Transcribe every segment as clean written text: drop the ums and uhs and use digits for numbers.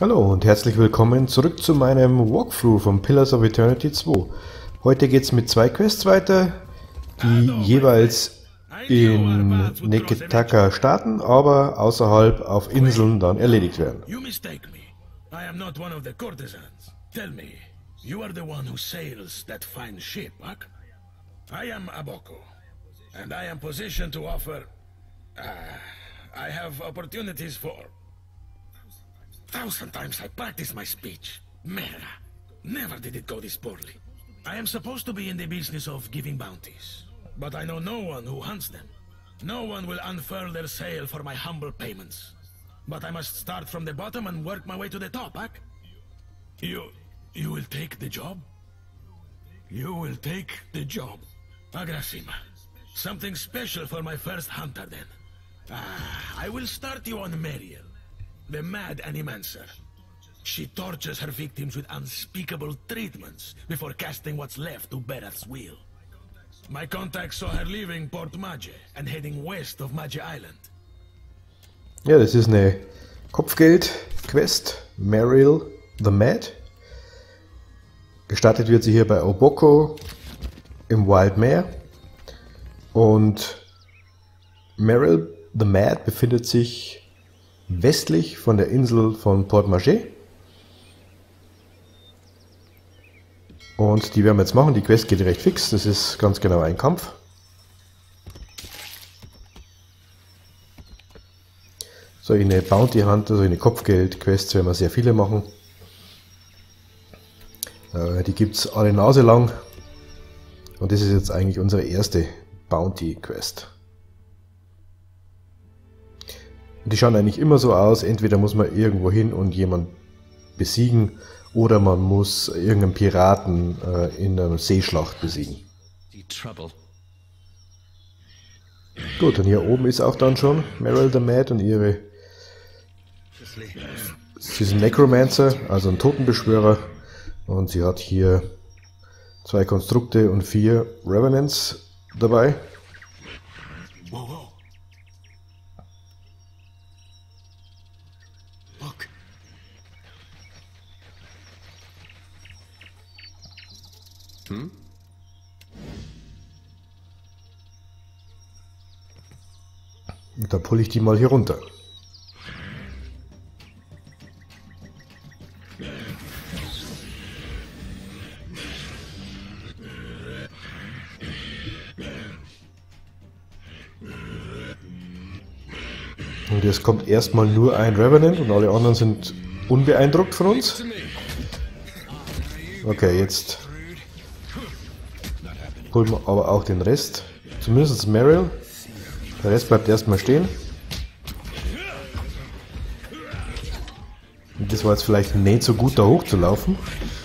Hallo und herzlich willkommen zurück zu meinem Walkthrough von Pillars of Eternity 2. Heute geht es mit zwei Quests weiter, die jeweils in Neketaka starten, aber außerhalb auf Inseln dann erledigt werden. You mistake me. I am not one of the courtesans. Tell me, you are the one who sails that fine ship, huh? I am Aboko, and I am positioned to offer... I have opportunities for... 1,000 times I practice my speech. Mera. Never did it go this poorly. I am supposed to be in the business of giving bounties, but I know no one who hunts them. No one will unfurl their sail for my humble payments. But I must start from the bottom and work my way to the top, huh? You will take the job? You will take the job. Agrasima. Something special for my first hunter, then. I will start you on Meriel, the mad animancer. She tortures her victims with unspeakable treatments before casting what's left to Berath's will. My contact saw her leaving Port Mage and heading west of Mage Island. Ja, das ist eine Kopfgeld-Quest, Meriel the Mad. Gestartet wird sie hier bei Oboko im Wild Mare. Und Meriel the Mad befindet sich westlich von der Insel von Port Mage. Und die werden wir jetzt machen. Die Quest geht recht fix. Das ist ganz genau ein Kampf. So eine Bounty Hunter, so eine Kopfgeld-Quest werden wir sehr viele machen. Die gibt es alle Nase lang. Und das ist jetzt eigentlich unsere erste Bounty-Quest. Die schauen eigentlich immer so aus, entweder muss man irgendwo hin und jemanden besiegen oder man muss irgendeinen Piraten in einer Seeschlacht besiegen. Gut, und hier oben ist auch dann schon Meriel the Mad und ihre... Sie ist ein Necromancer, also ein Totenbeschwörer, und sie hat hier 2 Konstrukte und 4 Revenants dabei. Und da pulle ich die mal hier runter. Und jetzt kommt erstmal nur ein Revenant und alle anderen sind unbeeindruckt von uns. Okay, jetzt holen wir aber auch den Rest. Zumindest Meriel. Der Rest bleibt erstmal stehen. Und das war jetzt vielleicht nicht so gut, da hochzulaufen.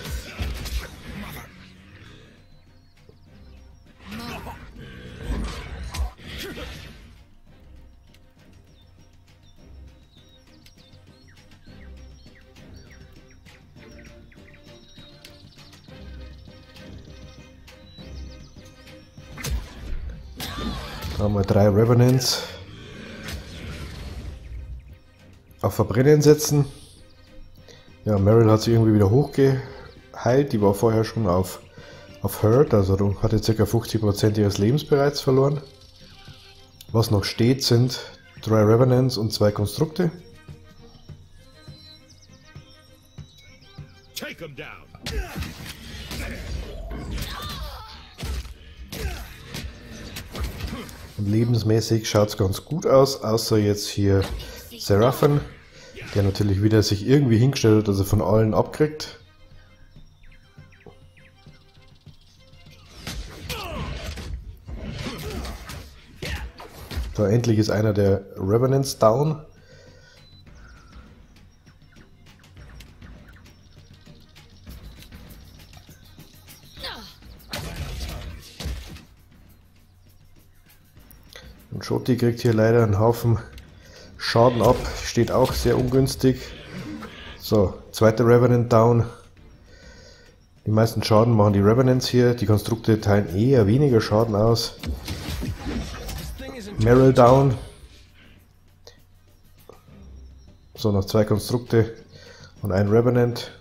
Da haben wir 3 Revenants. Auf Verbrennen setzen. Ja, Meriel hat sich irgendwie wieder hochgeheilt. Die war vorher schon auf Hurt, also hatte ca. 50% ihres Lebens bereits verloren. Was noch steht, sind 3 Revenants und 2 Konstrukte. Take them down. Lebensmäßig schaut es ganz gut aus, außer jetzt hier Seraphin, der natürlich wieder sich irgendwie hingestellt hat, dass er von allen abkriegt. Da endlich ist einer der Revenants down. Und Shoti kriegt hier leider einen Haufen Schaden ab, steht auch sehr ungünstig. So, zweiter Revenant down. Die meisten Schaden machen die Revenants hier, die Konstrukte teilen eher weniger Schaden aus. Meriel down. So, noch 2 Konstrukte. Und ein Revenant.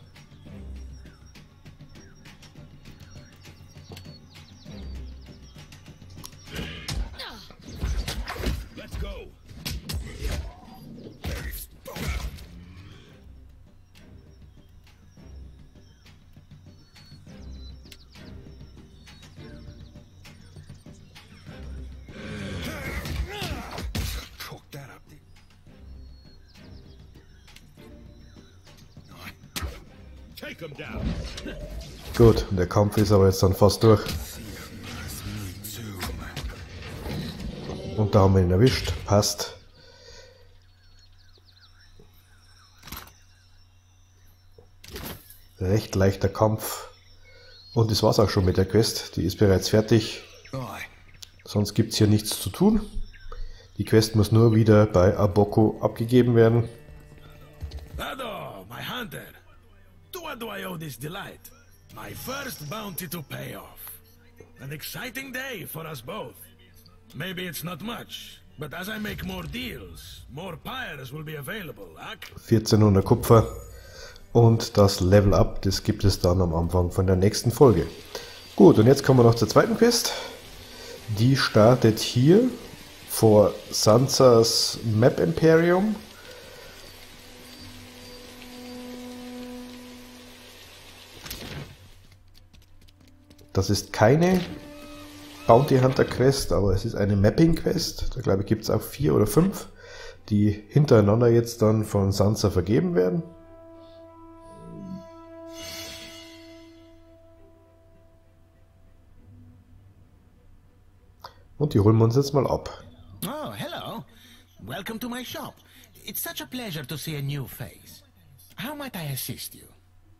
Gut, der Kampf ist aber jetzt dann fast durch. Und da haben wir ihn erwischt. Passt. Recht leichter Kampf. Und das war's auch schon mit der Quest. Die ist bereits fertig. Sonst gibt es hier nichts zu tun. Die Quest muss nur wieder bei Aboko abgegeben werden. Ado, my hunter. To what do I owe this delight? My first bounty to pay off. An exciting day for us both. Maybe it's not much, but as I make more deals, more pyres will be available, Ak? 1400 Kupfer. Und das Level Up, das gibt es dann am Anfang von der nächsten Folge. Gut, und jetzt kommen wir noch zur zweiten Quest. Die startet hier vor Sansas Map Imperium. Das ist keine Bounty Hunter Quest, aber es ist eine Mapping Quest. Da glaube ich gibt es auch 4 oder 5, die hintereinander jetzt dann von Sansa vergeben werden. Und die holen wir uns jetzt mal ab. Oh, hello. Welcome to my shop. It's such a pleasure to see a new face. How might I assist you?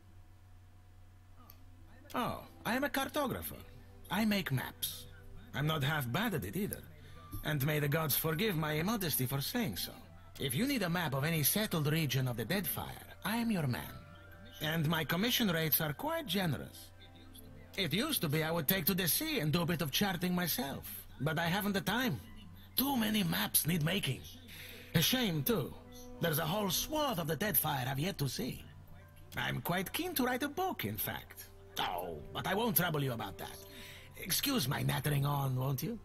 Oh, I am a cartographer. I make maps. I'm not half bad at it either. And may the gods forgive my immodesty for saying so. If you need a map of any settled region of the Deadfire, I am your man. And my commission rates are quite generous. It used to be I would take to the sea and do a bit of charting myself. But I haven't the time. Too many maps need making. A shame, too. There's a whole swath of the Deadfire I've yet to see. I'm quite keen to write a book, in fact. Oh, but I won't trouble you about that. Excuse my nattering on, won't you?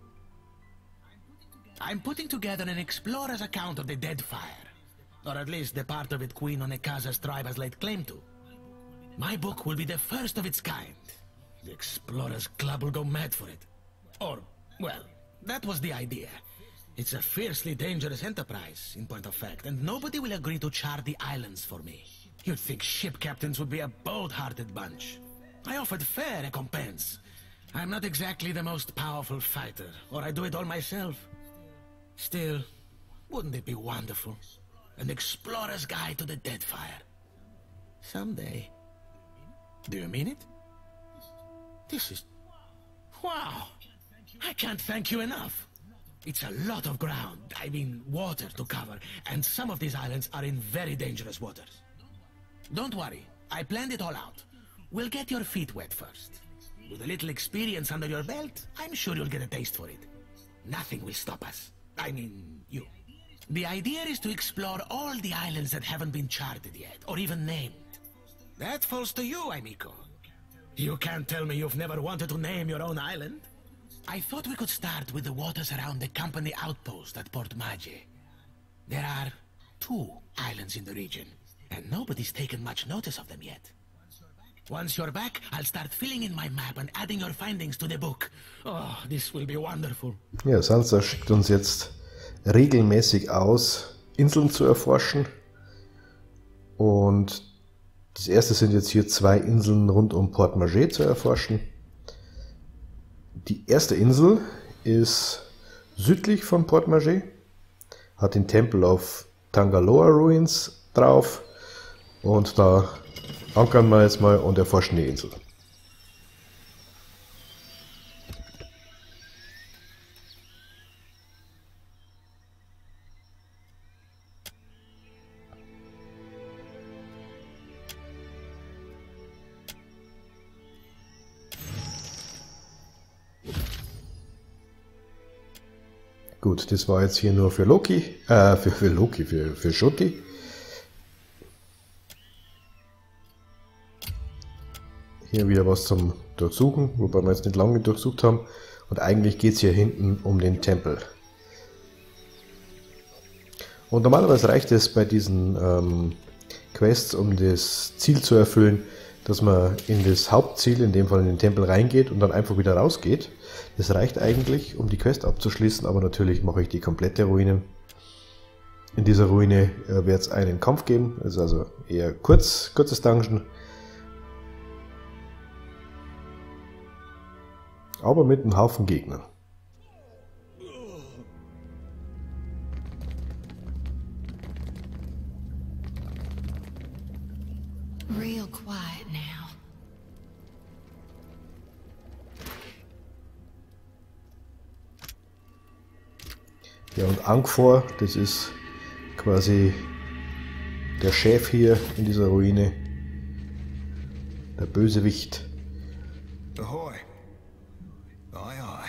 I'm putting together an explorer's account of the Deadfire. Or at least the part of it Queen Onekaza's tribe has laid claim to. My book will be the first of its kind. The Explorers Club will go mad for it. Or, well, that was the idea. It's a fiercely dangerous enterprise, in point of fact, and nobody will agree to chart the islands for me. You'd think ship captains would be a bold-hearted bunch. I offered fair recompense. I'm not exactly the most powerful fighter, or I do it all myself. Still, wouldn't it be wonderful? An explorer's guide to the Deadfire. Someday. Do you mean it? This is... wow! I can't thank you enough. It's a lot of ground, I mean water to cover, and some of these islands are in very dangerous waters. Don't worry, I planned it all out. We'll get your feet wet first. With a little experience under your belt, I'm sure you'll get a taste for it. Nothing will stop us. I mean, you. The idea is to explore all the islands that haven't been charted yet, or even named. That falls to you, Amico. You can't tell me you've never wanted to name your own island? I thought we could start with the waters around the company outpost at Port Mage. There are 2 islands in the region, and nobody's taken much notice of them yet. Once you're back, I'll start filling in my map and adding your findings to the book. Oh, this will be wonderful. Ja, Sansa schickt uns jetzt regelmäßig aus, Inseln zu erforschen. Und das erste sind jetzt hier 2 Inseln rund um Port Mage zu erforschen. Die erste Insel ist südlich von Port Mage, hat den Temple of Tangaloa Ruins drauf und da ankern wir jetzt mal und erforschen die Insel. Gut, das war jetzt hier nur für Loki, für Shutti. Hier wieder was zum Durchsuchen, wobei wir jetzt nicht lange durchsucht haben. Und eigentlich geht es hier hinten um den Tempel. Und normalerweise reicht es bei diesen Quests, um das Ziel zu erfüllen, dass man in das Hauptziel, in dem Fall in den Tempel reingeht und dann einfach wieder rausgeht. Das reicht eigentlich, um die Quest abzuschließen, aber natürlich mache ich die komplette Ruine. In dieser Ruine wird es einen Kampf geben, ist also eher kurzes Dungeon. Aber mit einem Haufen Gegner. Real quiet now. Ja, und Angfor, das ist quasi der Chef hier in dieser Ruine. Der Bösewicht. Ahoy. Aye, aye.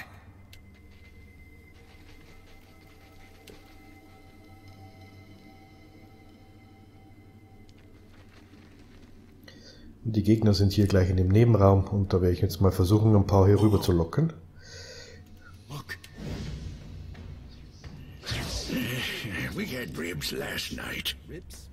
Und die Gegner sind hier gleich in dem Nebenraum und da werde ich jetzt mal versuchen, ein paar hier rüber zu locken. Look. We had ribs last night. Ribs?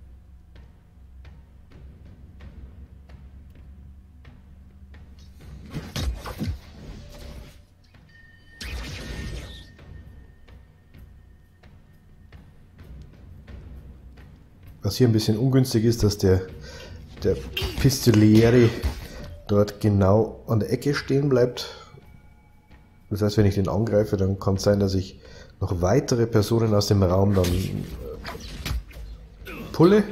Was hier ein bisschen ungünstig ist, dass der Pistoliere dort genau an der Ecke stehen bleibt. Das heißt, wenn ich den angreife, dann kann es sein, dass ich noch weitere Personen aus dem Raum dann pulle.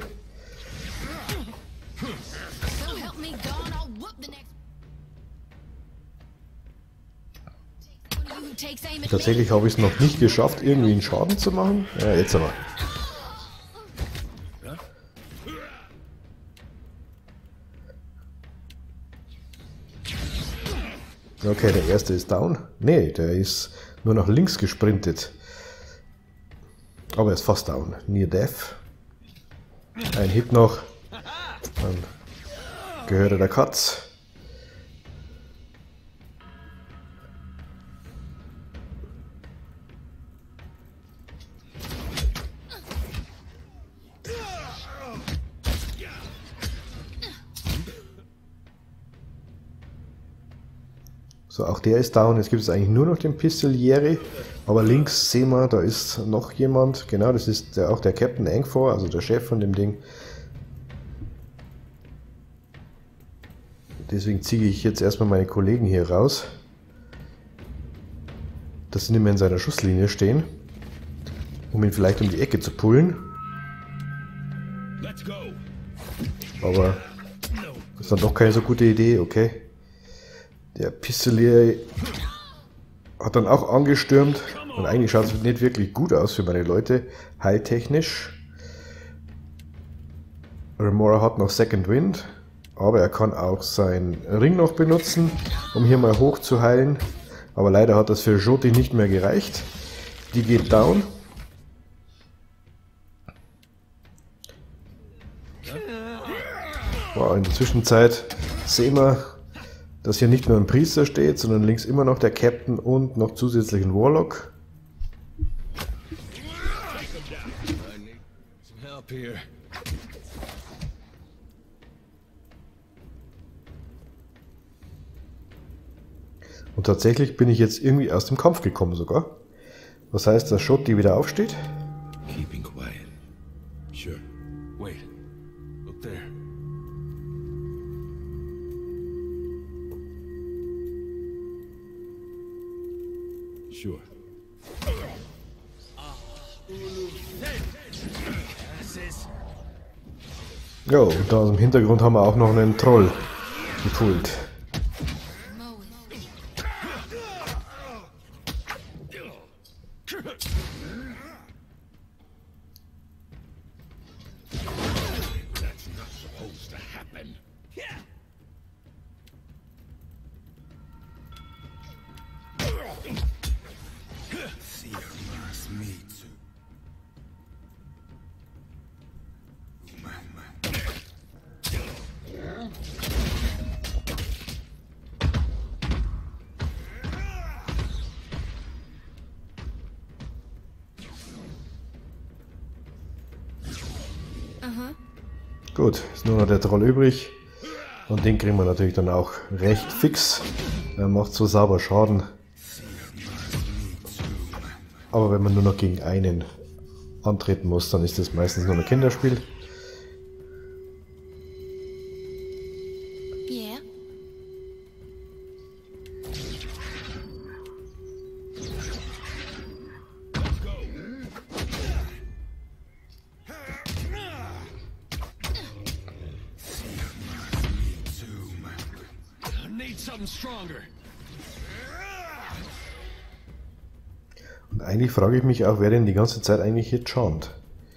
So help me God, I'll whoop the next. One of you who takes aim at me. Tatsächlich habe ich es noch nicht geschafft, irgendwie einen Schaden zu machen. Ja, jetzt aber. Okay, der erste ist down. Nee, der ist nur nach links gesprintet. Aber er ist fast down. Near Death. Ein Hit noch. Dann gehört er der Katz. So, auch der ist down. Jetzt gibt es eigentlich nur noch den Pistoliere. Aber links sehen wir, da ist noch jemand. Genau, das ist auch der Captain Angfor, also der Chef von dem Ding. Deswegen ziehe ich jetzt erstmal meine Kollegen hier raus. Dass sie nicht mehr in seiner Schusslinie stehen. Um ihn vielleicht um die Ecke zu pullen. Let's go. Aber das ist dann doch keine so gute Idee, okay. Der Pistolier hat dann auch angestürmt und eigentlich schaut es nicht wirklich gut aus für meine Leute, heiltechnisch. Remora hat noch Second Wind, aber er kann auch seinen Ring noch benutzen, um hier mal hoch zu heilen. Aber leider hat das für Joti nicht mehr gereicht. Die geht down. Wow, in der Zwischenzeit sehen wir, dass hier nicht nur ein Priester steht, sondern links immer noch der Captain und noch zusätzlich ein Warlock. I need some help here. Und tatsächlich bin ich jetzt irgendwie aus dem Kampf gekommen sogar. Was heißt, dass Joti wieder aufsteht? Keeping quiet. Sure. Wait. Look there. Sure. Jo, und da im Hintergrund haben wir auch noch einen Troll gepult. Mow it. That's not supposed to happen. Gut, ist nur noch der Troll übrig. Und den kriegen wir natürlich dann auch recht fix. Er macht so sauber Schaden. Aber wenn man nur noch gegen einen antreten muss, dann ist das meistens nur ein Kinderspiel. Yeah. Need something stronger. Und eigentlich frage ich mich auch, wer denn die ganze Zeit eigentlich hier charmt.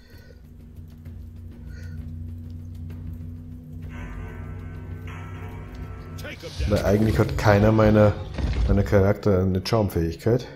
Weil eigentlich hat keiner meiner Charakter eine Charmfähigkeit.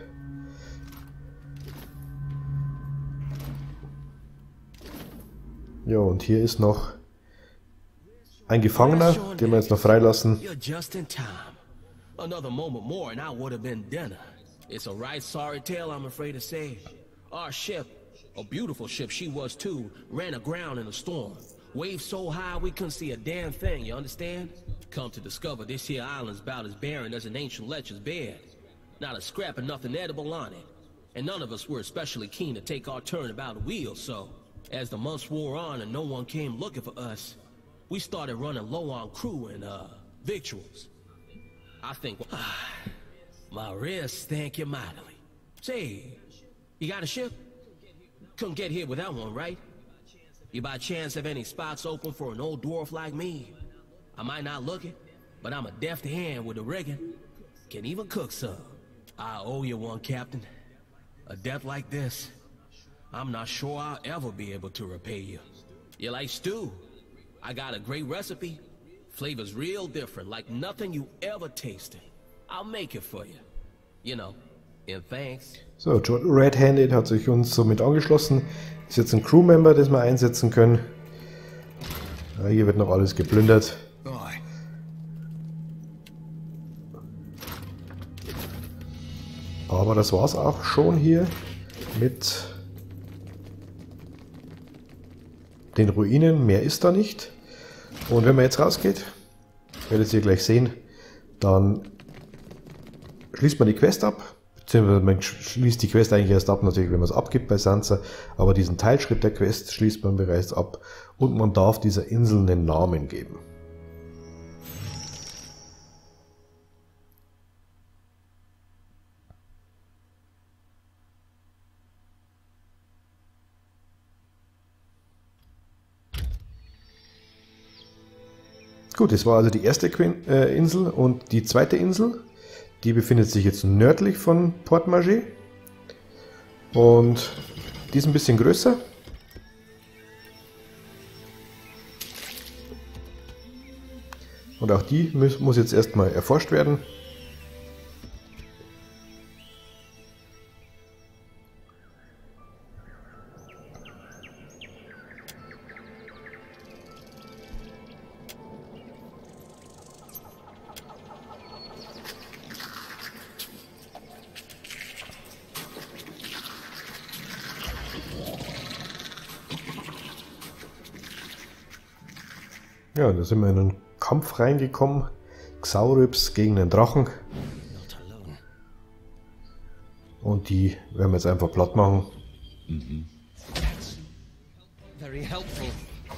Ja, und hier ist noch ein Gefangener, den wir jetzt noch freilassen. You're just in time. Another moment more and I would have been dinner. It's a right sorry tale, I'm afraid to say. Our ship, a beautiful ship she was too, ran aground in a storm. Waves so high we couldn't see a damn thing, you understand? Come to discover this here island's about as barren as an ancient lecher's bed. Not a scrap of nothing edible on it. And none of us were especially keen to take our turn about the wheel, so as the months wore on and no one came looking for us, we started running low on crew and, victuals. I think, my wrists thank you mightily. Say, you got a ship? Couldn't get here without one, right? You by chance have any spots open for an old dwarf like me? I might not look it, but I'm a deft hand with the rigging. Can even cook some. I owe you one, Captain. A death like this, I'm not sure I'll ever be able to repay you. You like stew? I got a great recipe. Flavor's real different, like nothing you ever tasted. I'll make it for you. You know, in thanks. So, Red-Handed hat sich uns somit angeschlossen. Ist jetzt ein Crewmember, das wir einsetzen können. Ja, hier wird noch alles geplündert. Aye. Aber das war's auch schon hier mit den Ruinen. Mehr ist da nicht. Und wenn man jetzt rausgeht, werdet ihr gleich sehen, dann schließt man die Quest ab. Beziehungsweise man schließt die Quest eigentlich erst ab, natürlich, wenn man es abgibt bei Sansa. Aber diesen Teilschritt der Quest schließt man bereits ab. Und man darf dieser Insel einen Namen geben. Gut, das war also die erste Insel und die zweite Insel, die befindet sich jetzt nördlich von Port Margit und die ist ein bisschen größer. Und auch die muss jetzt erstmal erforscht werden. Ja, da sind wir in einen Kampf reingekommen. Xauryps gegen den Drachen. Und die werden wir jetzt einfach platt machen. Very helpful.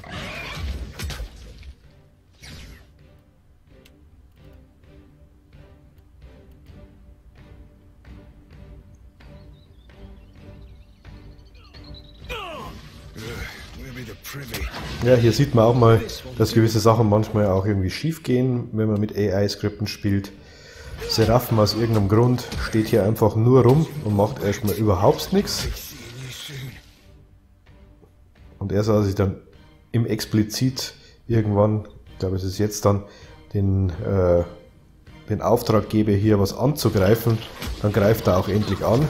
We'll be the privy. Ja, hier sieht man auch mal, dass gewisse Sachen manchmal auch irgendwie schief gehen, wenn man mit AI-Skripten spielt. Seraphim aus irgendeinem Grund steht hier einfach nur rum und macht erstmal überhaupt nichts. Und er soll sich dann im Explizit irgendwann, ich glaube es ist jetzt dann, den Auftrag gebe, hier was anzugreifen. Dann greift er auch endlich an.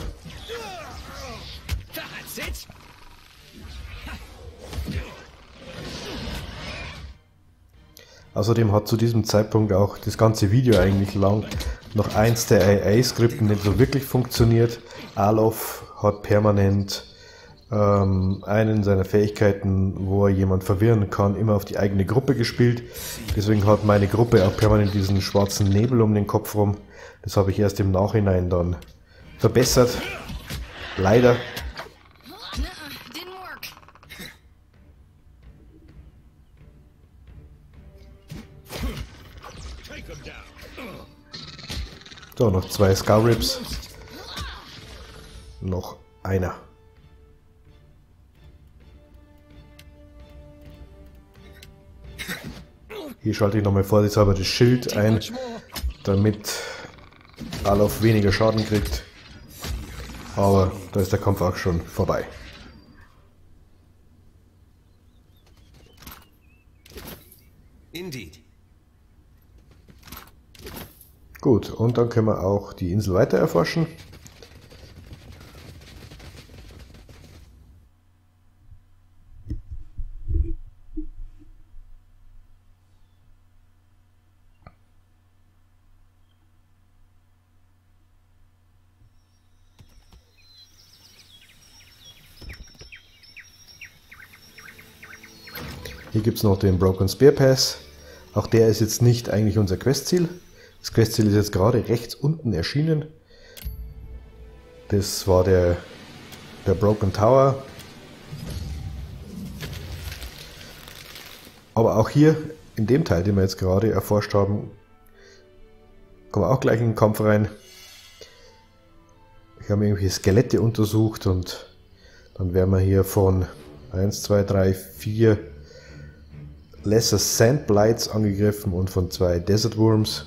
Außerdem hat zu diesem Zeitpunkt auch das ganze Video eigentlich lang noch eins der AI-Skripten nicht so wirklich funktioniert. Alof hat permanent einen seiner Fähigkeiten, wo er jemand verwirren kann, immer auf die eigene Gruppe gespielt. Deswegen hat meine Gruppe auch permanent diesen schwarzen Nebel um den Kopf rum. Das habe ich erst im Nachhinein dann verbessert. Leider. Didn't work. So, noch 2 Scarabs. Noch einer. Hier schalte ich nochmal vorsichtshalber das Schild ein, damit Alov weniger Schaden kriegt. Aber da ist der Kampf auch schon vorbei. Indeed. Gut, und dann können wir auch die Insel weiter erforschen. Hier gibt es noch den Broken Spear Pass. Auch der ist jetzt nicht eigentlich unser Questziel. Das Questziel ist jetzt gerade rechts unten erschienen. Das war der Broken Tower. Aber auch hier, in dem Teil, den wir jetzt gerade erforscht haben, kommen wir auch gleich in den Kampf rein. Wir haben irgendwelche Skelette untersucht und dann werden wir hier von 1, 2, 3, 4 Lesser Sandblights angegriffen und von 2 Desert Worms.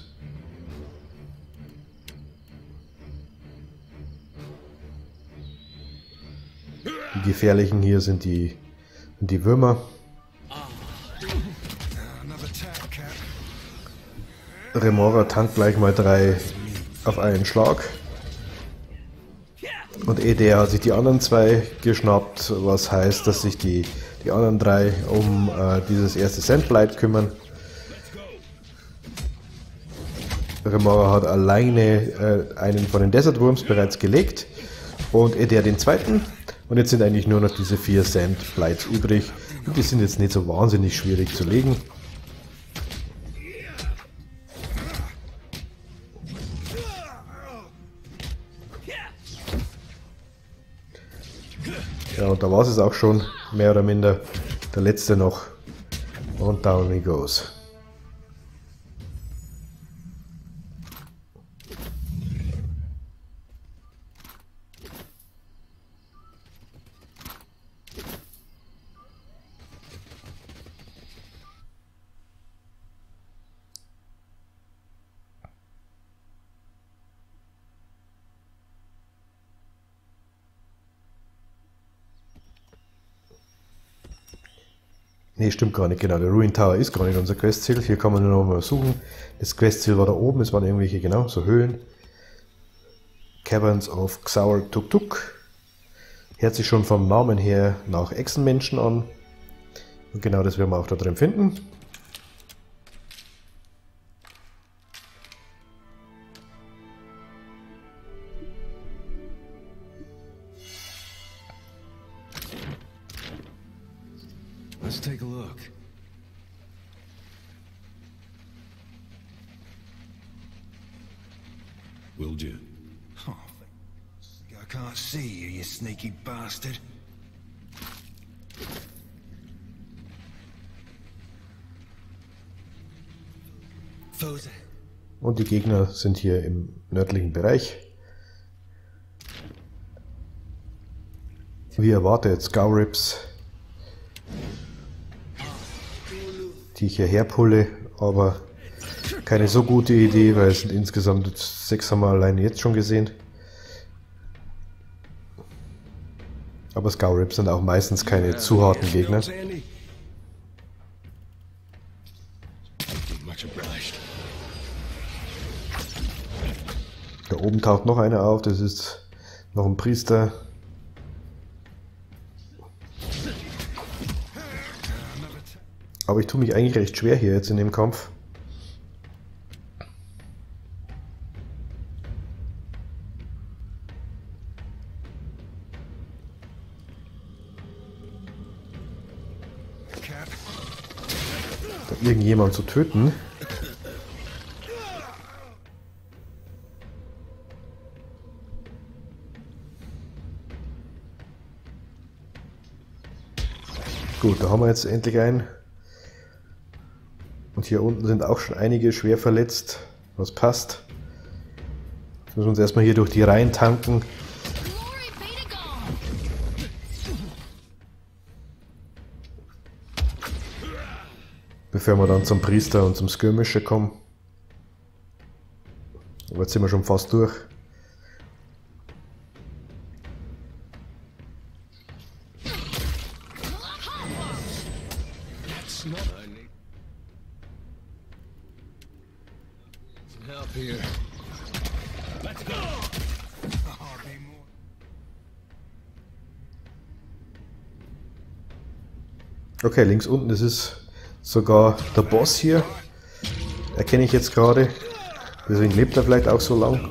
Die gefährlichen hier sind die Würmer. Remora tankt gleich mal 3 auf einen Schlag. Und der hat sich die anderen 2 geschnappt, was heißt, dass sich die anderen 3 um dieses erste Sandblight kümmern. Remora hat alleine einen von den Desert Worms bereits gelegt und der den zweiten. Und jetzt sind eigentlich nur noch diese 4 Sandblights übrig. Und die sind jetzt nicht so wahnsinnig schwierig zu legen. Ja, und da war es auch schon, mehr oder minder. Der letzte noch. Und down he goes. Ne, stimmt gar nicht, genau. Der Ruin Tower ist gar nicht unser Questziel. Hier kann man nur noch mal suchen. Das Questziel war da oben, es waren irgendwelche, genau, so Höhlen. Caverns of Xaur Tuk Tuk. Hört sich schon vom Namen her nach Echsenmenschen an. Und genau das werden wir auch da drin finden. Let's take a look. Will do. Oh, I can't see you, you sneaky bastard. Fosa. Und die Gegner sind hier im nördlichen Bereich. Wie erwartet, Scarabs, die ich hierher pulle, aber keine so gute Idee, weil es sind insgesamt 6 haben wir alleine jetzt schon gesehen. Aber Scarabs sind auch meistens keine zu harten Gegner. Much obliged. Da oben taucht noch einer auf, das ist noch ein Priester. Aber ich tue mich eigentlich recht schwer hier jetzt in dem Kampf. da irgendjemand zu töten. Gut, da haben wir jetzt endlich einen. Und hier unten sind auch schon einige schwer verletzt. Was passt. Jetzt müssen wir uns erstmal hier durch die Reihen tanken. Bevor wir dann zum Priester und zum Skirmisher kommen. Aber jetzt sind wir schon fast durch. Okay, links unten, das ist sogar der Boss hier. Erkenne ich jetzt gerade. Deswegen lebt er vielleicht auch so lang.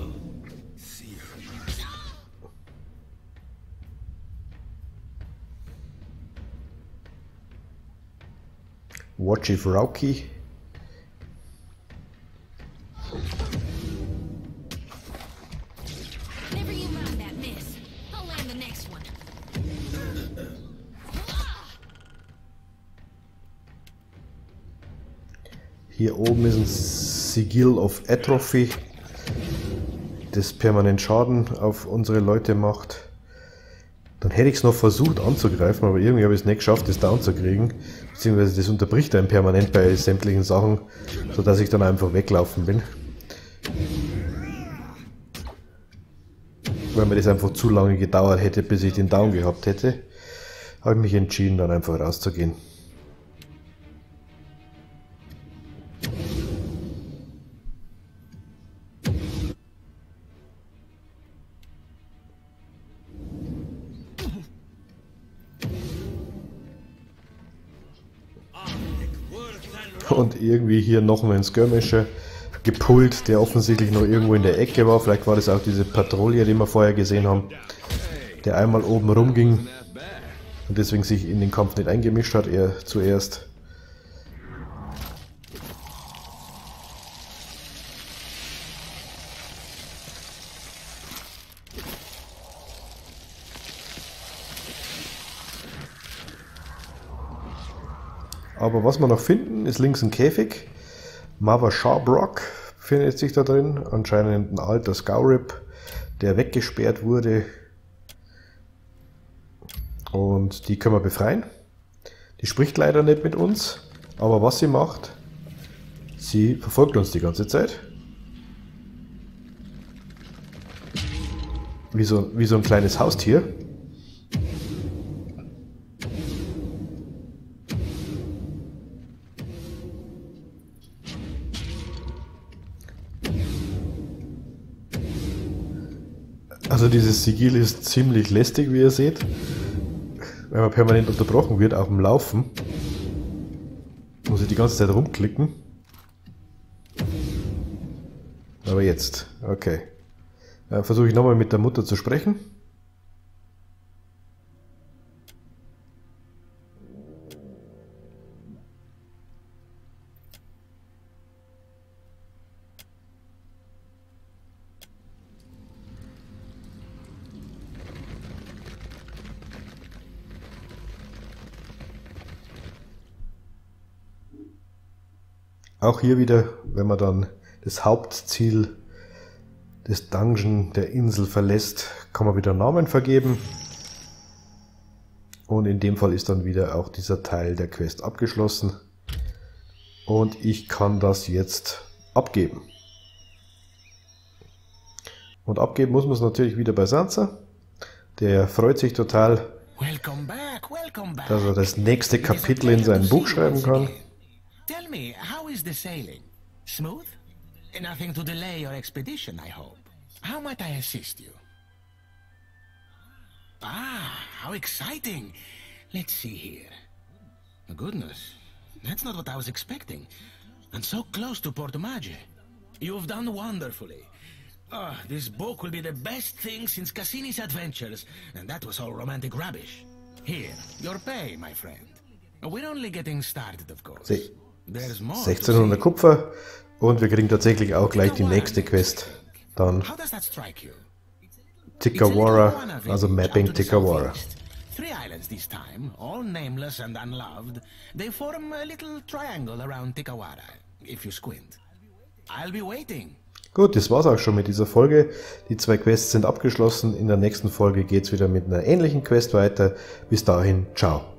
Watchif Rauki. Never you mind that miss. I'll land the next one. Hier oben ist ein Sigil of Atrophy, das permanent Schaden auf unsere Leute macht. Dann hätte ich es noch versucht anzugreifen, aber irgendwie habe ich es nicht geschafft, das down zu kriegen. Beziehungsweise das unterbricht einen permanent bei sämtlichen Sachen, sodass ich dann einfach weglaufen bin. Weil mir das einfach zu lange gedauert hätte, bis ich den down gehabt hätte, habe ich mich entschieden, dann einfach rauszugehen. Und irgendwie hier noch einen Skirmisher gepullt, der offensichtlich noch irgendwo in der Ecke war. Vielleicht war das auch diese Patrouille, die wir vorher gesehen haben, der einmal oben rumging und deswegen sich in den Kampf nicht eingemischt hat, er zuerst. Aber was wir noch finden, ist links ein Käfig. Mother Sharbrock findet sich da drin. Anscheinend ein alter Scaurip, der weggesperrt wurde. Und die können wir befreien. Die spricht leider nicht mit uns. Aber was sie macht, sie verfolgt uns die ganze Zeit. Wie so ein kleines Haustier. Also dieses Sigil ist ziemlich lästig, wie ihr seht, weil man permanent unterbrochen wird, auch im Laufen. Muss ich die ganze Zeit rumklicken. Aber jetzt, okay. Versuche ich nochmal mit der Mutter zu sprechen. Auch hier wieder, wenn man dann das Hauptziel des Dungeon der Insel verlässt, kann man wieder Namen vergeben. Und in dem Fall ist dann wieder auch dieser Teil der Quest abgeschlossen. Und ich kann das jetzt abgeben. Und abgeben muss man es natürlich wieder bei Sansa. Der freut sich total, dass er das nächste Kapitel in sein Buch schreiben kann. Tell me, how is the sailing? Smooth? Nothing to delay your expedition, I hope. How might I assist you? Ah, how exciting! Let's see here. Goodness, that's not what I was expecting. And so close to Porto Maggi. You've done wonderfully. Ah, this book will be the best thing since Cassini's adventures, and that was all romantic rubbish. Here, your pay, my friend. We're only getting started, of course. See. There's more to 1600 see. Kupfer und wir kriegen tatsächlich auch gleich die nächste Quest. Dann How does that strike you? Tikawara, also Mapping Tikawara. 3 islands this time, all nameless and unloved. They form a little triangle around Tikawara, if you squint. I'll be waiting. Gut, das war's auch schon mit dieser Folge. Die 2 Quests sind abgeschlossen. In der nächsten Folge geht's wieder mit einer ähnlichen Quest weiter. Bis dahin, ciao.